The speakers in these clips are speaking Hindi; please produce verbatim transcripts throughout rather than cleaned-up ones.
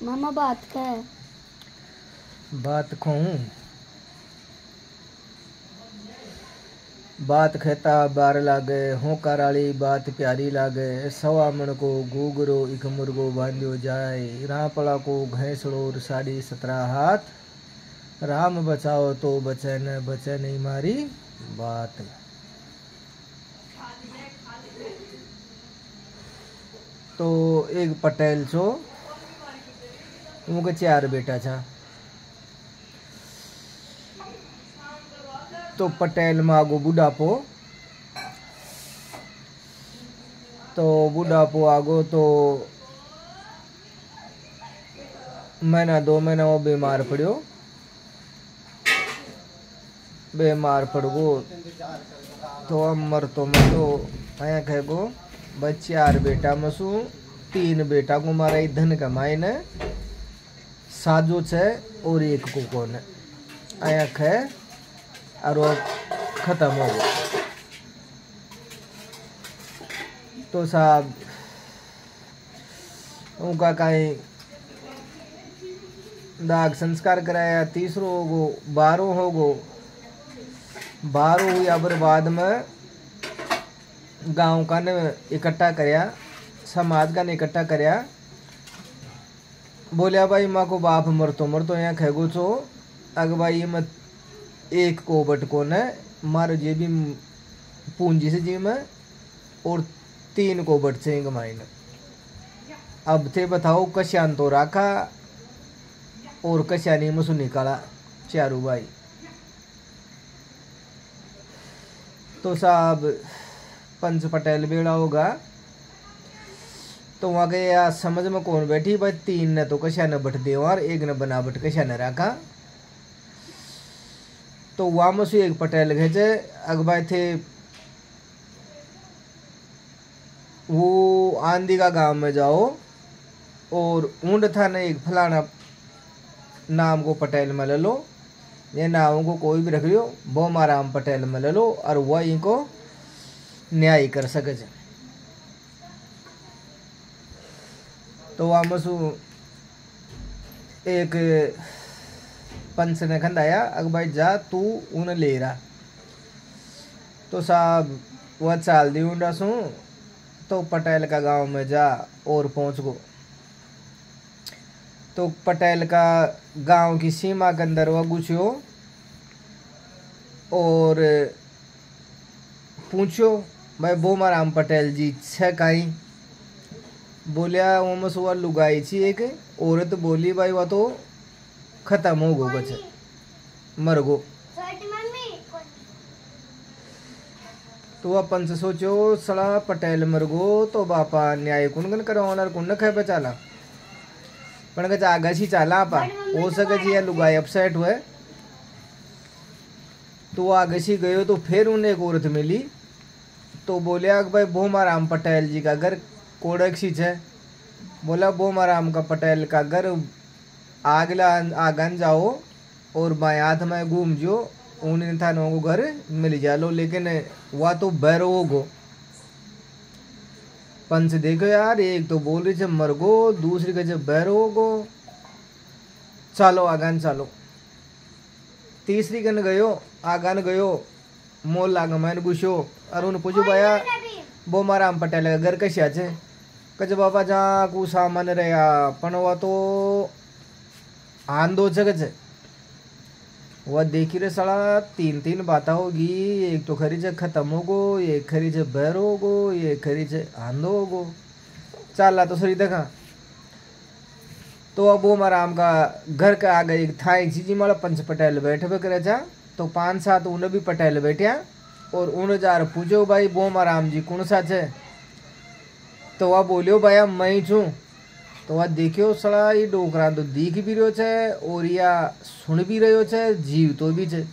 मामा बात का है। बात कहूँ बात कहता बार लागे हों कराली बात प्यारी लागे सवा मन को गुगरो इक मुर्गो बांध्यो जाए रापड़ा को घैसड़ो साड़ी सत्रह हाथ राम बचाओ तो बचे न बचे नहीं मारी बात। तो एक पटेल छो उनके चार बेटा था। तो पटेल मागो बुढ़ापो तो बुढ़ापो आगो तो महीना दो महीना वो बीमार पड़ो बीमार पड़ गो तो अब मर तो मर तो आया कह गो बच्चे चार बेटा मसू तीन बेटा को मारा धन कमाए ने साजो छे और एक को कौन आया खे और वो खत्म हो गया। तो साहब उनका कहीं दाग संस्कार कराया तीसरो हो गो बारो हो गो बारो हुआ बर बाद में गांव का ने इकट्ठा करया समाज का ने इकट्ठा करया बोलिया भाई माँ को बाप मर तो मर तो यहाँ खेगो छो अग भाई मत एक कोबट को ने मारो जे भी पूंजी से जी में और तीन कोबट से कमाई ने अब थे बताओ कश्यान तो रखा और कश्यानी मसु निकाला चारू भाई। तो साहब पंच पटेल बेड़ा होगा तो वहाँ के या समझ में कौन बैठी भाई तीन ने तो कश्या ने बट दे और एक ने बनावट कश्या ने रखा। तो वहाँ में से एक पटेल भेजे अगबाई थे वो आंधी का गांव में जाओ और ऊंड था न एक फलाना नाम को पटेल में ले लो ये नाम को कोई भी रख लियो बोमाराम पटेल में ले लो और वह इनको न्याय कर सके। तो वहाँ में सु एक पंच ने खंडाया अग भाई जा तू उन ले रहा। तो साहब वह चाल दी ऊंडा सू तो पटेल का गांव में जा और पहुंच गो। तो पटेल का गांव की सीमा के अंदर वह गुछियो और पूछो भाई बोमाराम पटेल जी छे काई बोलिया वो मसुआ लुगाई छी एक औरत बोली भाई वह तो खत्म हो गो बचे मर गो। तो वह पंच सोचो सड़ा पटेल मर गो तो बापा न्याय कुन करवाना कुन खे बचाला पण के आगा सी चाला आपा हो सके जी लुगाई अपसेट हुए। तो आगे सी गयो तो फिर उन्हें एक औरत मिली तो बोलिया भाई बोमाराम पटेल जी का घर कोड़क सी है। बोला बोमाराम का पटेल का घर आगला आगन जाओ और बाएं हाथ में घूम जो उन्हें था नो घर मिल जा लो लेकिन वह तो बैरो गो। पंच देखो यार एक तो बोल रही मर गो दूसरी का जब बैरो गो चलो आगन चलो तीसरी कन गयो आगन गयो मोल लागा मैंने घुसो और उन्हें पूछो भाया बोमाराम पटेल का घर कैसे आचे कच बाबा जहाँ को सामान रहा पण वह तो आंदो जगह वह देखी रे साला तीन तीन बात होगी एक तो खरी से खत्म हो गो एक खरी से बैर हो गो एक खरी से आंदो हो गो चाला तो सही देखा। तो अब वो आराम का घर के आगे एक था एक चीज माला पंच पटेल बैठे हुए करे जा तो पांच सात उन्हें भी पटेल बैठा और उन्हें जा पूछो भाई बोम आराम जी कौन सा है। तो वह बोलियो भाई मैं छू। तो वह देखियो सड़ा ये डोकरा तो दिख भी रहो छे और या सुन भी रहो छे जीव तो भी छे।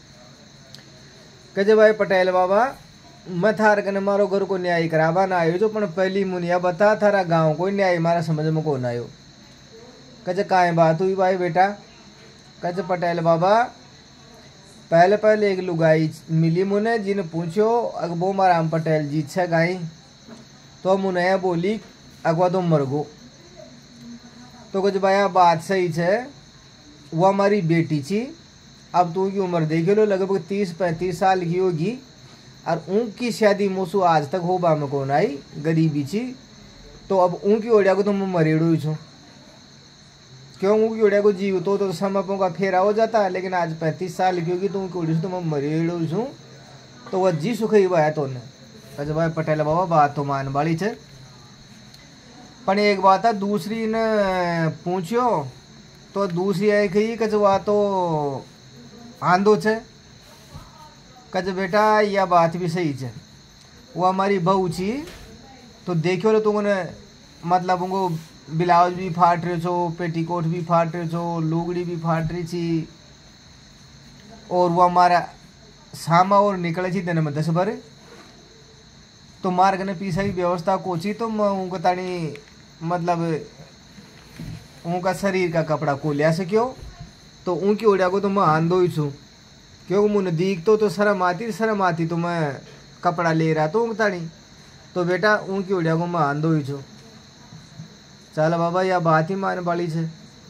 कहे भाई पटेल बाबा मैं थार कने मारो घर को न्याय करावा ना आयो जो पण पहली मुनिया बता थारा गांव को न्याय मारा समझ में कौन आयो। कहे काहे बात हुई भाई बेटा। कहे पटेल बाबा पहले पहले एक लुगाई मिली मुने जिन पूछो अगबो माराम पटेल जी छे गाई तो मुने बोली अगवा तो मर गो। तो कुछ भाया बात सही है, वो हमारी बेटी थी। अब तो उनकी उम्र देख लो लगभग तीस पैंतीस साल की होगी और उनकी शादी मोसू आज तक हो बा में कौन आई, गरीबी थी। तो अब उनकी ओढ़िया को तो मैं मरेड़ो ही छूँ, क्यों उनकी ओढ़िया को जीव तो, तो समपों का फेरा हो जाता है, लेकिन आज पैंतीस साल की होगी तो उनकी ओढ़ी से तो मैं मरेड़ो ही छूँ। तो वह जी सुख ही बाया तो ने कहे भाई पटेल बाबा बात तो मान वाली है, पर एक बात है दूसरी ने पूछो तो दूसरी है कही कचवा तो आंदो छे। कच बेटा यह बात भी सही है, वो हमारी बहू छी तो देखो लो तुमने मतलब उनको ब्लाउज भी फाट रहे छो, पेटीकोट भी फाट रहे छो, लुगड़ी भी फाट रही थी, और वो हमारा सामा और निकले थी दिन में दस बार। तो मार्ग ने पीछा की व्यवस्था कोची तो मैं उनको तानी मतलब उनका शरीर का कपड़ा को लिया सक्यो, तो उनकी ओढ़िया को तो मैं आंदो ही छूँ, क्योंकि मुझे दीख तो, तो शर्म आती शर्म आती तो मैं कपड़ा ले रहा तो तानी, तो बेटा उनकी ओढ़िया को मैं आंदो ही छूँ। चल बाबा यह बात ही मान वाली है।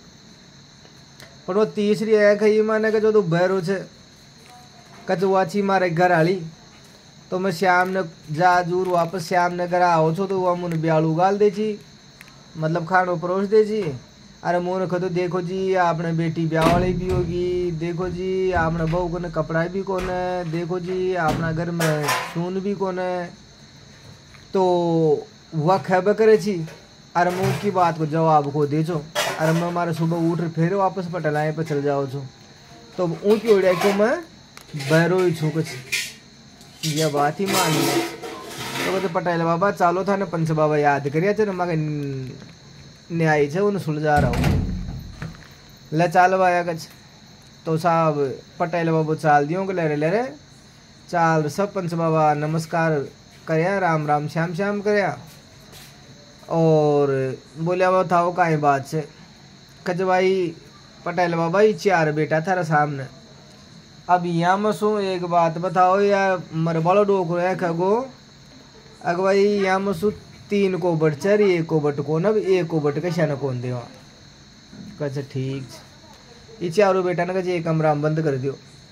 पर वो तीसरी है कही माने का जो तो बैरो छे कचवाची मारे घर आली, तो मैं श्याम ने जा जूर वापस श्याम ने घर आओ छो तो वह मुझे ब्यालू गाल दे जी, मतलब खानो परोस दे जी। अरे मोन खतो देखो जी आपने बेटी ब्याह वाली भी होगी, देखो जी आपने बहू को ने कपड़ा भी कौन है, देखो जी अपना घर में सून भी कौन है। तो वह खब करे छी, अरे मैं उनकी बात को जवाब को दे छो, अरे मैं हमारे सुबह उठ फिर वापस पटलाए पर चल जाओ छो, तो उनकी ओढ़िया को मैं बहरो ही छू कुछ यह बात ही मान ली। तो कहते पटेल बाबा चालो था ना पंच बाबा याद करिया चलो मगे न्याय छे उन्हें सुलझा रहा हूँ ले चाल वाया कछ। तो साहब पटेल बाबू चाल दियो ले रे ले रे चाल सब पंच बाबा नमस्कार करया, राम राम श्याम श्याम करया, और बोलिया वो था वो काई बात से। कच भाई पटेल बाबा ही चार बेटा थारा सामने, अब यहाँ मसू एक बात बताओ या मरबालो डोक रहा खगो, अग भाई यहाँ मसू तीन को बट चर एक को बट को न एक को बट के शान कौन देवा। कच ठीक ये चारों बेटा ने कहे एक कमरा में बंद कर दियो,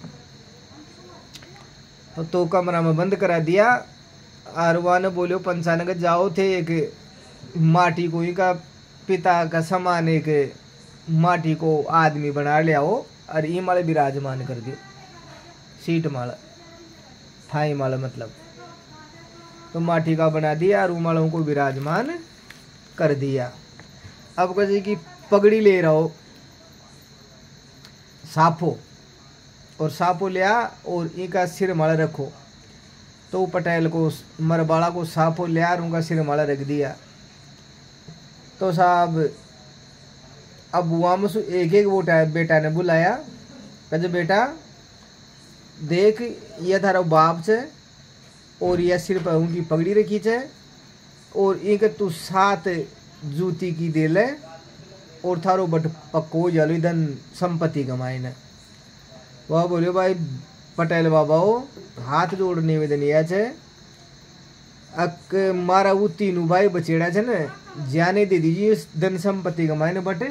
तो कमरा में बंद करा दिया। और वह ने बोलियो पंचा ने जाओ थे एक माटी को का पिता का समान एक माटी को आदमी बना ले आओ और ई माले विराजमान कर दियो, सीट माला थाई माला मतलब, तो माटी का बना दिया और उमालों को विराजमान कर दिया। अब कहे कि पगड़ी ले रहा हो साफो, और साफो लिया और इनका सिर माला रखो, तो पटेल को मरबाड़ा को साफो लिया और उनका सिर माला रख दिया। तो साहब अब वहाँ में एक एक वो बेटा ने बुलाया, कहे बेटा देख यह थारा बाप छे और यह सिर पर उनकी पगड़ी रखी छे, और एक तू सात जूती की दे ले और थारो बट पक्को जालो धन संपत्ति कमाए न। वह बोलियो भाई पटेल बाबा हो हाथ जोड़ निवेदन यह छे, अक मारा वो तीनों भाई बचेड़ा छे न जाने दे दीजिए धन संपत्ति कमाए न बटे,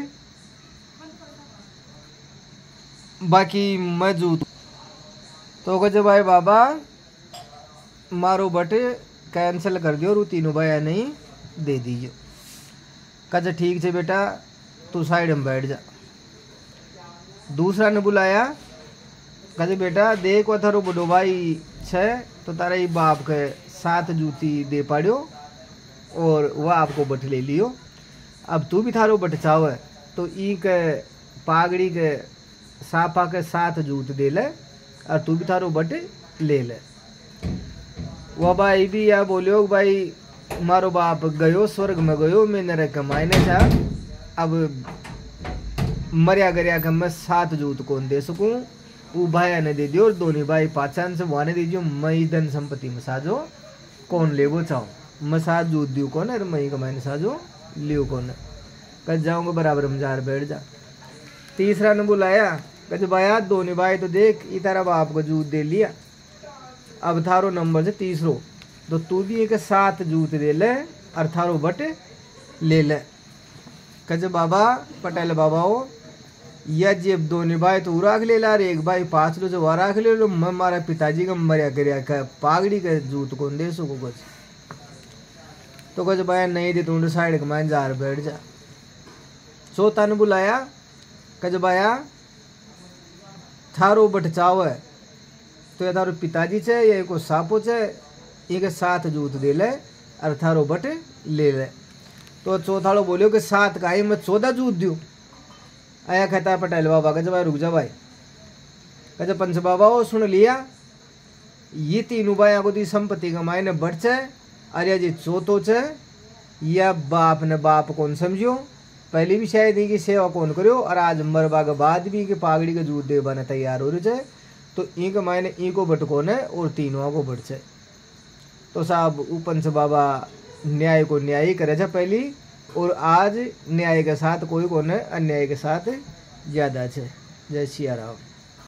बाकी मजूद तो कहे भाई बाबा मारो बटे कैंसिल कर दियो और तीनों भाई नहीं दे दीजिए। कहे ठीक है बेटा तू साइड में बैठ जा। दूसरा ने बुलाया, कहे बेटा देख वो थारो बड़ो भाई छे तो तारा ही बाप के सात जूती दे पाड़ियो और वह आपको बट ले लियो। अब तू भी थारो बट चाहो है तो ई के पागड़ी के साफा के सात जूत दे ले और तू भी थारो बट ले ले। वह भाई भी या बोलियो भाई मारो बाप गयो स्वर्ग में गयो मैं नरक कमाने था, अब मरिया गरिया का मैं सात जूत कौन दे सकूं, वो भाई ने दे दियो और दोनों भाई पाचान से वहां दे दियो, मई धन संपत्ति में साजो कौन ले वो चाहो, मैं सात जूत दियो कौन है मई कमाने साजो लियो कौन है। कह जाऊंगा बराबर में जार बैठ जा। तीसरा ने बुलाया, कहे भाई दोनों भाई तो देख इतारा बाप को जूत दे लिया, अब थारो नंबर से तीसरो तो तू भी एक सात जूत दे ले और थारो बट ले ले। कहे बाबा पटेल बाबा हो या जेब दो निभाए तो राख ले ला रे एक भाई पाँच लो जो राख ले लो मैं मारा पिताजी का मरिया कर पागड़ी के जूत को दे सको कुछ तो कुछ भाई नहीं दे तू साइड के मैं जार बैठ जा। चौथा ने बुलाया कज बाया थारो बट चाव है तो ये थारो पिताजी छे ये को सापो छे एक साथ जूत दे ले और थारो बट ले ले। तो चौथाड़ो बोलियो कि सात का ही मैं चौदह जूत दूं। आया कहता पटेल बाबा कज भाई रुक जा भाई कज पंच बाबा हो सुन लिया ये तीनों भाई को दी संपत्ति का मायने बट छे अरे जी चौथो छे या बाप ने बाप कौन समझियो पहली भी शायद की सेवा कौन करो और आज मरबा के बाद भी के पागड़ी के जूत दे बने तैयार हो रहे तो इनके मायने इनको बट कौन है और तीनों को बट छे। तो साहब उपंच बाबा न्याय को न्याय करे छे पहली और आज न्याय के साथ कोई कौन है अन्याय के साथ ज्यादा छे। जय सिया राम।